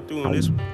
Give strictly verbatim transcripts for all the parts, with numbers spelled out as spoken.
slide through on this one.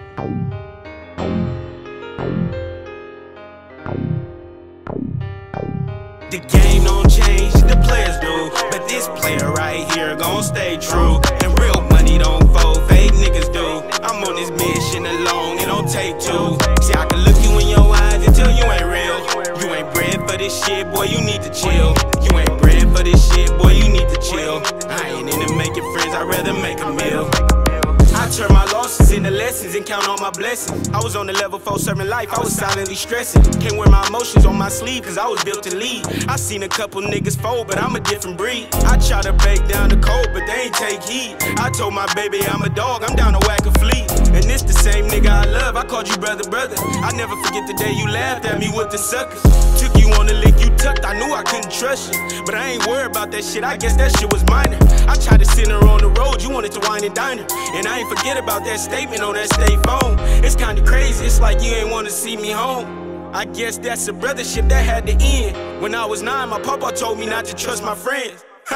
The game don't change, the players do, but this player right here gon' stay true. And real money don't fold, fake niggas do. I'm on this mission alone, it don't take two. See, I can look you in your eyes and tell you ain't real. You ain't bred for this shit, boy, you need to chill. You ain't bred for this shit, boy, you need to chill. I ain't into making friends, I'd rather make a meal. I turn my losses into lessons and count on my blessings. I was on the level four serving life, I was silently stressing. Can't wear my emotions on my sleeve cause I was built to lead. I seen a couple niggas fold, but I'm a different breed. I try to break down the code, but they ain't take heed. I told my baby I'm a dog, I'm down to whack a flea. And this the same nigga I love, I called you brother, brother. I never forget the day you laughed at me with the suckers. Took you on the lick you tucked, I knew I couldn't trust you. But I ain't worried about that shit, I guess that shit was minor. I tried to send her on the road, you wanted to wine and dine her. And I ain't forget about that statement on that state phone. It's kinda crazy, it's like you ain't wanna see me home. I guess that's a brothership that had to end. When I was nine, my papa told me not to trust my friends. Now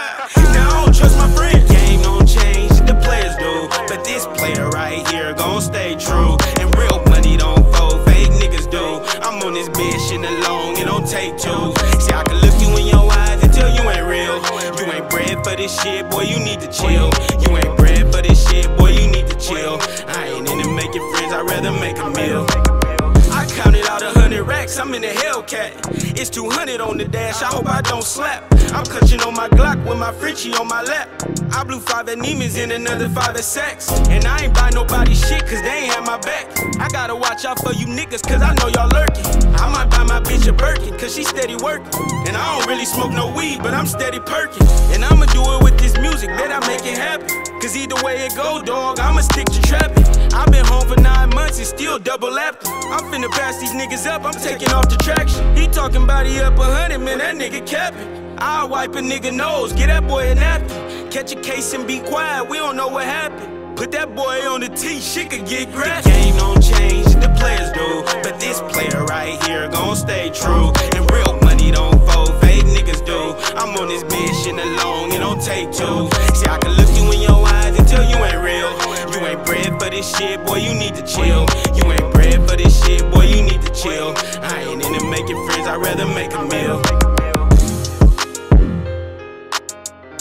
I don't trust my friends. Game don't change, the players do, but this player right here gon' stay true. And real money don't fold, fake niggas do. I'm on this mission alone, it don't take two. See, I can look you in your eyes and tell you ain't real. You ain't bred for this shit, boy, you need to chill. You ain't bred for this shit, boy, you need to chill. I ain't into making friends, I'd rather make a meal. I counted out a hundred racks, I'm in a Hellcat. It's two hundred on the dash, I hope I don't slap. I'm clutching on my Glock with my Frenchie on my lap. I blew five at Neiman's and another five at Saks. And I ain't buy nobody shit cause they ain't have my back. I gotta watch out for you niggas cause I know y'all lurking. I might buy my bitch a Birkin cause she steady working. And I don't really smoke no weed but I'm steady perking. And I'ma do it with this music, bet I make it happen. Cause either way it go, dog, I'ma stick to trapping. I've been home for nine months and still double lapped. I'm finna pass these niggas up, I'm taking off the traction. He talking about he up a hundred, man, that nigga capping. I'll wipe a nigga nose, get that boy a napkin. Catch a case and be quiet, we don't know what happened. Put that boy on the tee, shit could get grabbed. The game don't change, the players do, but this player right here gon' stay true. And real money don't fold, fake niggas do. I'm on this mission alone, it don't take two. See, I can look you in your eyes and tell you ain't real. You ain't bred for this shit, boy, you need to chill. You ain't bred for this shit, boy, you need to chill. I ain't into making friends, I'd rather make a meal.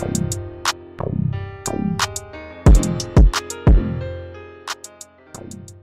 Thank you.